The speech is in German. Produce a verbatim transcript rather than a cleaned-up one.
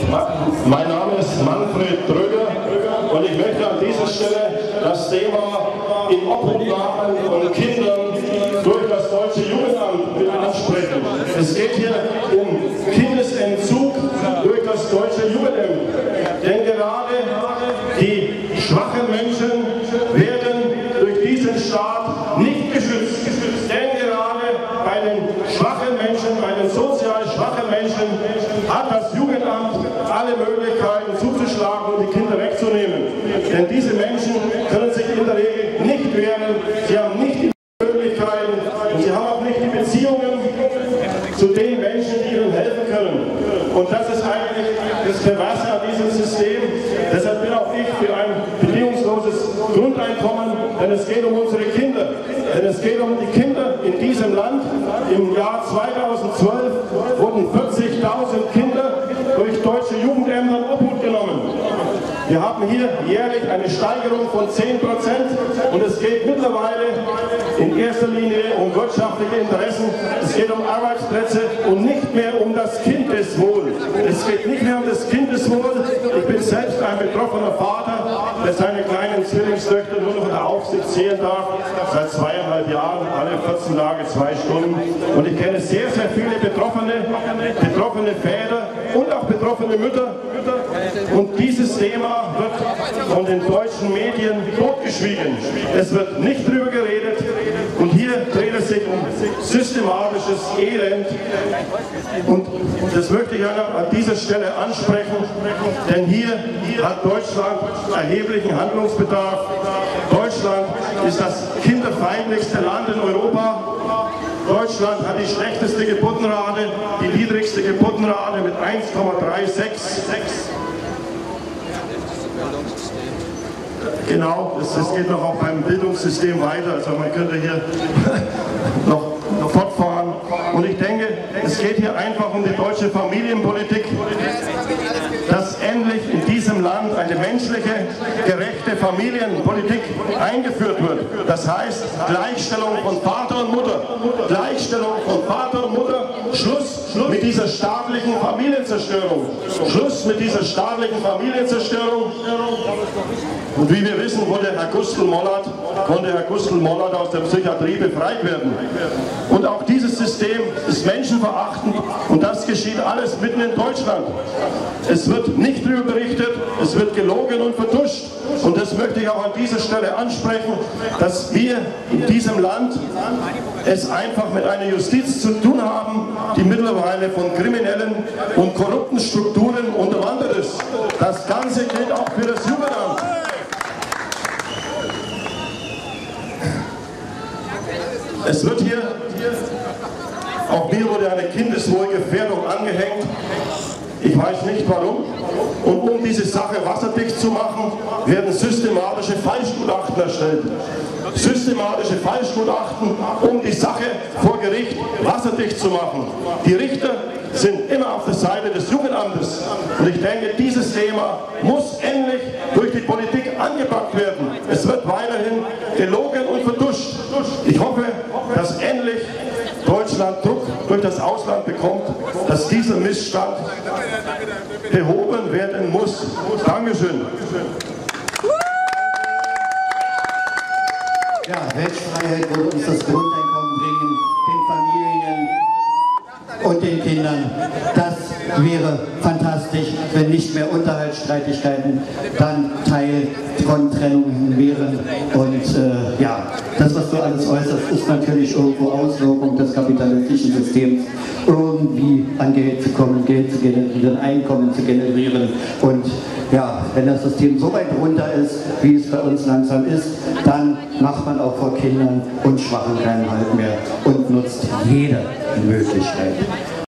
Mein Name ist Manfred Dröger und ich möchte an dieser Stelle das Thema in Obhutnahme von Kindern durch das Deutsche Jugendamt ansprechen. Es geht hier um Kindesentzug durch das Deutsche Jugendamt. Denn gerade die schwachen Menschen werden durch diesen Staat nicht geschützt. Denn gerade bei den schwachen Menschen, bei den sozial schwachen Menschen hat das Jugendamt alle Möglichkeiten zuzuschlagen und die Kinder wegzunehmen. Denn diese Menschen können sich in der Regel nicht wehren, sie haben nicht die Möglichkeiten und sie haben auch nicht die Beziehungen zu den Menschen, die ihnen helfen können. Und das ist eigentlich das Perverse an diesem System. Deshalb bin auch ich für ein bedingungsloses Grundeinkommen, denn es geht um unsere Kinder. Denn es geht um die Kinder in diesem Land. Im Jahr zweitausendzwölf wurden vierzigtausend Kinder durch deutsche Jugendämter in Obhut genommen. Wir haben hier jährlich eine Steigerung von zehn Prozent und es geht mittlerweile in erster Linie um wirtschaftliche Interessen. Es geht um Arbeitsplätze und nicht mehr um das Kindeswohl. Es geht nicht mehr um das Kindeswohl. Ich bin selbst ein betroffener Vater, der seine kleinen Zwillingstöchter nur noch in der Aufsicht sehen darf, seit zweieinhalb Jahren, alle vierzehn Tage, zwei Stunden. Und ich kenne sehr, sehr viele betroffene, betroffene Väter und auch betroffene Mütter. Und dieses Thema wird von den deutschen Medien totgeschwiegen. Es wird nicht drüber geredet und hier dreht es sich um systematisches Elend. Und das möchte ich an dieser Stelle ansprechen, denn hier hat Deutschland erheblichen Handlungsbedarf. Deutschland ist das kinderfeindlichste Land in Europa. Deutschland hat die schlechteste Geburtenrate, die niedrigste Geburtenrate mit eins Komma sechsunddreißig. Genau, das, das geht noch auch beim Bildungssystem weiter, also man könnte hier noch, noch fortfahren. Und ich denke, es geht hier einfach um die deutsche Familienpolitik, dass endlich in diesem Land eine menschliche, gerechte Familienpolitik eingeführt wird. Das heißt, Gleichstellung von Vater und Mutter. Gleichstellung von Vater und Mutter. Schluss mit dieser staatlichen Familienzerstörung. Schluss mit dieser staatlichen Familienzerstörung. Und wie wir wissen, wurde Herr Gustl-Mollert, konnte Herr Gustl-Mollert aus der Psychiatrie befreit werden. Und auch dieses System ist menschenverachtend und das geschieht alles mitten in Deutschland. Es wird nicht darüber berichtet, es wird gelogen und vertuscht. Und das möchte ich auch an dieser Stelle ansprechen, dass wir in diesem Land es einfach mit einer Justiz zu tun haben, die mittlerweile von kriminellen und korrupten Strukturen unterwandert ist. Das Ganze gilt auch für das Jugendamt. Es wird hier, auch mir wurde eine Kindeswohlgefährdung angehängt. Ich weiß nicht warum. Und um diese Sache wasserdicht zu machen, werden systematische Falschgutachten erstellt. Systematische Falschgutachten, um die Sache vor Gericht wasserdicht zu machen. Die Richter sind immer auf der Seite des Jugendamtes. Und ich denke, dieses Thema muss endlich durch die Politik angepackt werden. Es wird weiterhin gelogen und vertuscht. Ich hoffe, dass endlich Deutschland Druck durch das Ausland bekommt, dass dieser Missstand behoben werden muss. Dankeschön. Ja, Rechtsfreiheit wird uns das Grundeinkommen bringen, den Familien und den Kindern. Das wäre fantastisch, wenn nicht mehr Unterhaltsstreitigkeiten dann Teil von Trennungen wären. Und äh, ja, das, was du alles äußerst, ist natürlich irgendwo Auswirkung des kapitalistischen Systems, irgendwie an Geld zu kommen, Geld zu generieren, Einkommen zu generieren. Und ja, wenn das System so weit runter ist, wie es bei uns langsam ist, dann macht man auch vor Kindern und Schwachen keinen Halt mehr und nutzt jede Möglichkeit.